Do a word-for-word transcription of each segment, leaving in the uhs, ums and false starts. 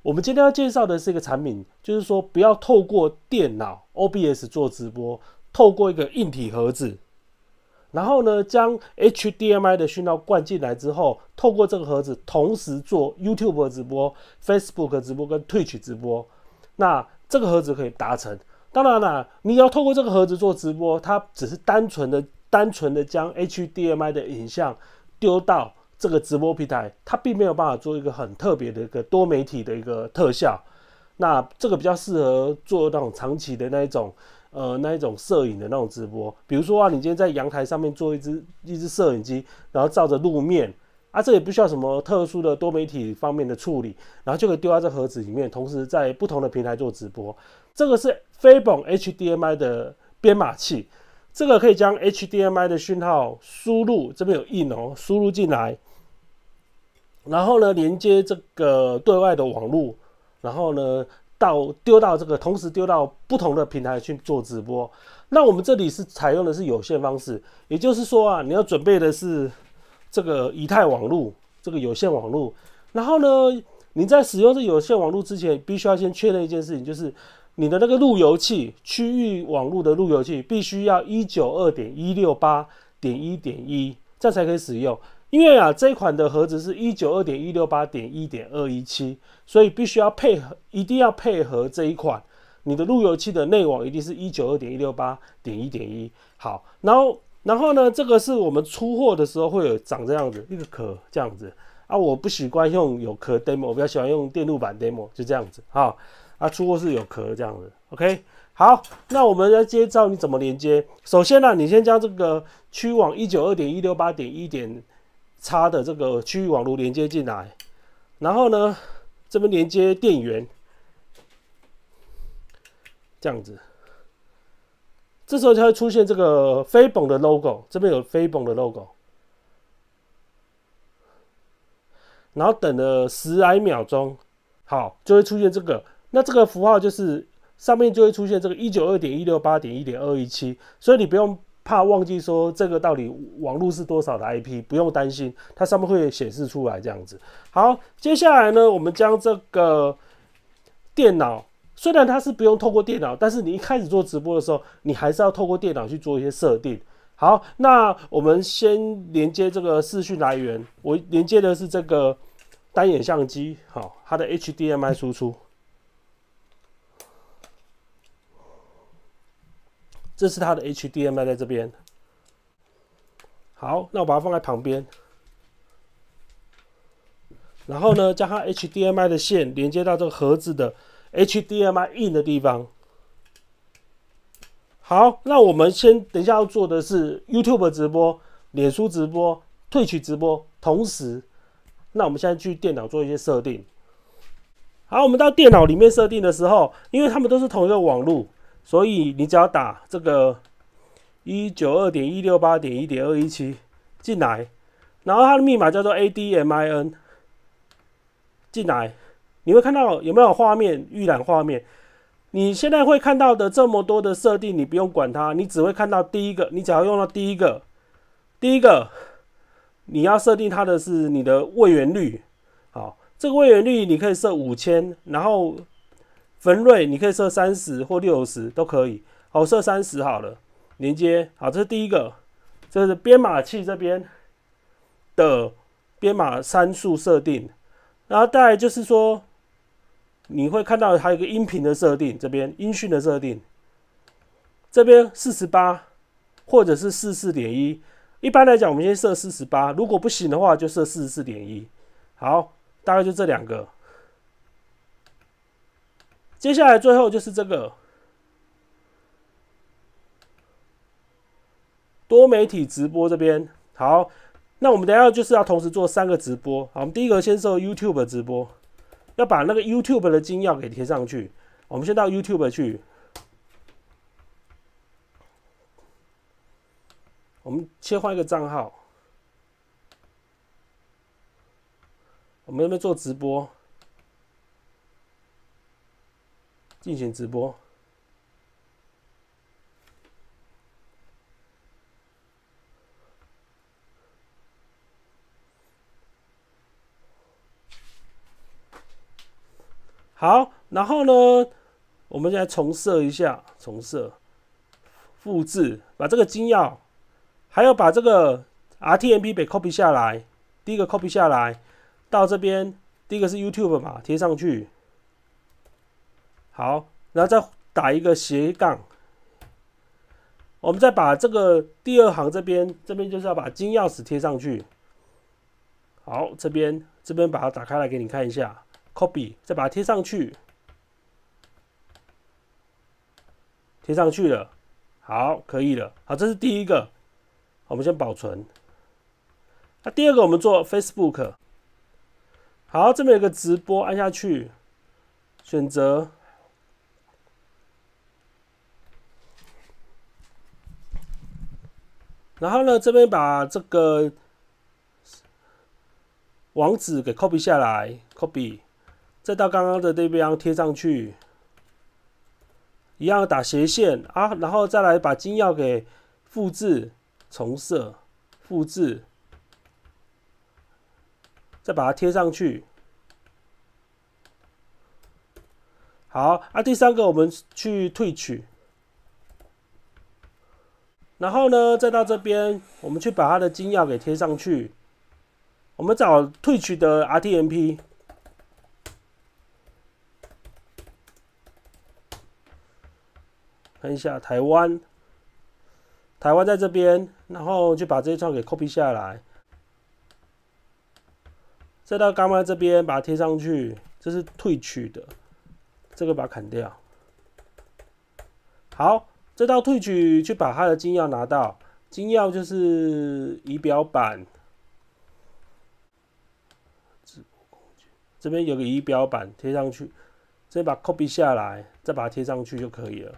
我们今天要介绍的是一个产品，就是说不要透过电脑 O B S 做直播，透过一个硬体盒子，然后呢将 H D M I 的讯号灌进来之后，透过这个盒子同时做 YouTube 直播、Facebook 直播跟 Twitch 直播。那这个盒子可以达成。当然啦，你要透过这个盒子做直播，它只是单纯的、单纯的将 H D M I 的影像丢到这个直播平台，它并没有办法做一个很特别的一个多媒体的一个特效。那这个比较适合做那种长期的那一种，呃，那一种摄影的那种直播。比如说啊，你今天在阳台上面做一支一支摄影机，然后照着路面。啊，这也不需要什么特殊的多媒体方面的处理，然后就可以丢到这盒子里面，同时在不同的平台做直播。这个是飞本 H D M I 的编码器，这个可以将 H D M I 的讯号输入，这边有印哦，输入进来，然后呢连接这个对外的网络，然后呢到丢到这个，同时丢到不同的平台去做直播。那我们这里是采用的是有线方式，也就是说啊，你要准备的是这个以太网路，这个有线网路。然后呢，你在使用这有线网路之前，必须要先确认一件事情，就是你的那个路由器，区域网路的路由器必须要 一九二点一六八点一点一， 这样才可以使用。因为啊，这一款的盒子是 一九二点一六八点一点二一七，所以必须要配合，一定要配合这一款。你的路由器的内网一定是 一九二点一六八点一点一。好，然后。然后呢，这个是我们出货的时候会有长这样子一个壳这样子啊，我不习惯用有壳 demo， 我比较喜欢用电路板 demo， 就这样子啊。啊，出货是有壳这样子 ，OK。好，那我们来接照你怎么连接。首先呢、啊，你先将这个区域网 一九二点一六八点一点x 的这个区域网络连接进来，然后呢，这边连接电源，这样子。这时候才会出现这个飞本的 logo， 这边有飞本的 logo， 然后等了十来秒钟，好，就会出现这个。那这个符号就是上面就会出现这个 一九二点一六八点一点二一七， 所以你不用怕忘记说这个到底网路是多少的 I P， 不用担心，它上面会显示出来这样子。好，接下来呢，我们将这个电脑。虽然它是不用透过电脑，但是你一开始做直播的时候，你还是要透过电脑去做一些设定。好，那我们先连接这个视讯来源，我连接的是这个单眼相机，好，它的 H D M I 输出，这是它的 H D M I 在这边。好，那我把它放在旁边，然后呢，将它 H D M I 的线连接到这个盒子的H D M I in 的地方。好，那我们先等一下要做的是 YouTube 直播、脸书直播、Twitch 直播，同时，那我们现在去电脑做一些设定。好，我们到电脑里面设定的时候，因为他们都是同一个网路，所以你只要打这个 一九二点一六八点一点二一七 进来，然后它的密码叫做 A D M I N 进来。你会看到有没有画面预览画面？你现在会看到的这么多的设定，你不用管它，你只会看到第一个，你只要用到第一个，第一个你要设定它的是你的位元率，好，这个位元率你可以设五千，然后分瑞你可以设三十或六十都可以，好，设三十好了，连接，好，这是第一个，这是编码器这边的编码参数设定，然后再来就是说。你会看到还有一个音频的设定，这边音讯的设定，这边四十八或者是四十四点一，一般来讲我们先设四十八，如果不行的话就设四十四点一。好，大概就这两个。接下来最后就是这个多媒体直播这边。好，那我们等一下就是要同时做三个直播。好，我们第一个先设 YouTube 直播。要把那个 YouTube 的金钥给贴上去。我们先到 YouTube 去，我们切换一个账号，我们那边做直播，进行直播。 好，然后呢，我们现在重设一下，重设，复制，把这个金钥，还要把这个 R T M P 给 copy 下来，第一个 copy 下来，到这边，第一个是 YouTube 嘛，贴上去。好，然后再打一个斜杠，我们再把这个第二行这边，这边就是要把金钥匙贴上去。好，这边这边把它打开来给你看一下 ，copy， 再把它贴上去，贴上去了，好，可以了，好，这是第一个，我们先保存。那第二个我们做 Facebook， 好，这边有个直播，按下去，选择。然后呢，这边把这个网址给 copy 下来 ，copy， 再到刚刚的这边贴上去，一样打斜线啊，然后再来把金钥给复制、重设、复制，再把它贴上去。好啊，第三个我们去退取。然后呢，再到这边，我们去把它的金钥给贴上去。我们找退取的 R T M P， 看一下台湾，台湾在这边，然后就把这一串给 copy 下来，再到刚刚这边把它贴上去，这是退取的，这个把它砍掉。好。这道退取去把它的金钥拿到，金钥就是仪表板，这边有个仪表板贴上去，这边把 copy 下来，再把它贴上去就可以了。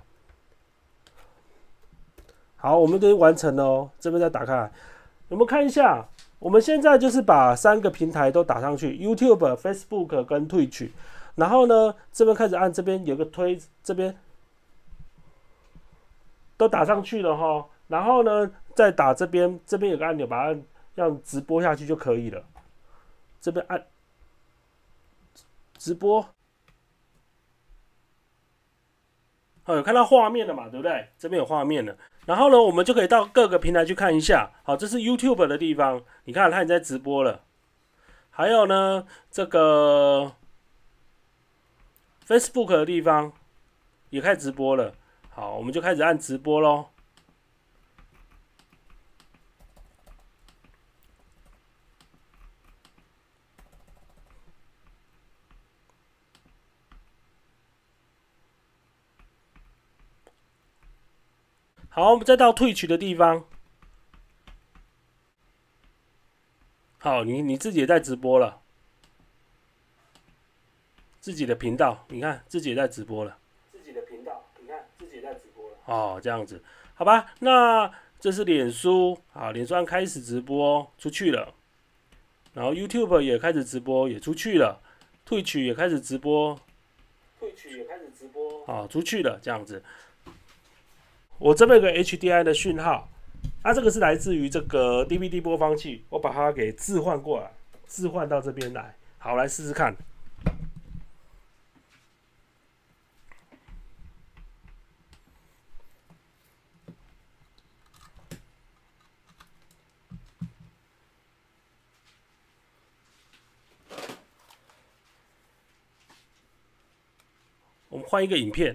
好，我们都完成了哦，这边再打开，我们看一下，我们现在就是把三个平台都打上去 ，YouTube、Facebook 跟退取，然后呢，这边开始按这边有个推，这边。都打上去了哈，然后呢，再打这边，这边有个按钮，把它让直播下去就可以了。这边按直播，好，有看到画面了嘛？对不对？这边有画面了。然后呢，我们就可以到各个平台去看一下。好，这是 YouTube 的地方，你看它已经在直播了。还有呢，这个 Facebook 的地方也开始直播了。好，我们就开始按直播咯。好，我们再到退取的地方。好，你你自己也在直播了，自己的频道，你看自己也在直播了。自己的频道，你看自己也在直播了。哦，这样子，好吧，那这是脸书，好，脸书按开始直播出去了，然后 YouTube 也开始直播，也出去了，退取也开始直播，退取也开始直播，好，出去了，这样子。我这边有个 H D M I 的讯号，那、啊、这个是来自于这个 D V D 播放器，我把它给置换过来，置换到这边来。好，来试试看。我们换一个影片。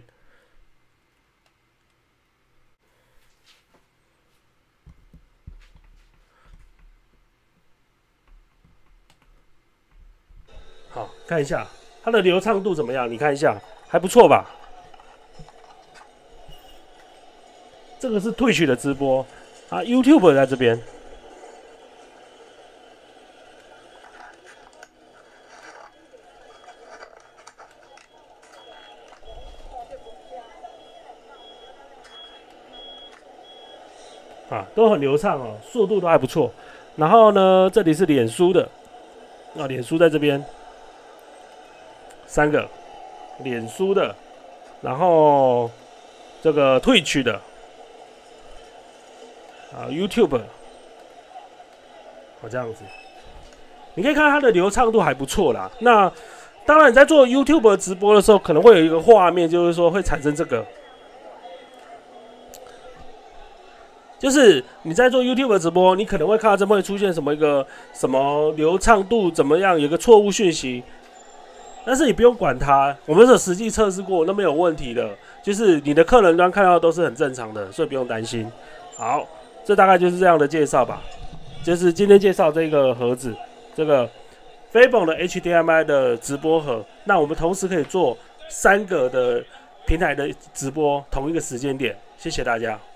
好，看一下它的流畅度怎么样？你看一下，还不错吧？这个是退取的直播啊 ，YouTube 在这边。啊，都很流畅哦，速度都还不错。然后呢，这里是脸书的，啊，脸书在这边。三个，脸书的，然后这个退取的，啊 ，YouTube， 好这样子，你可以看它的流畅度还不错啦。那当然，你在做 YouTube 直播的时候，可能会有一个画面，就是说会产生这个，就是你在做 YouTube 直播，你可能会看到这边会出现什么一个什么流畅度怎么样，有个错误讯息，但是你不用管它，我们是实际测试过，那没有问题的，就是你的客人端看到都是很正常的，所以不用担心。好，这大概就是这样的介绍吧，就是今天介绍这个盒子，这个。Fable 的 H D M I 的直播盒，那我们同时可以做三个的平台的直播，同一个时间点。谢谢大家。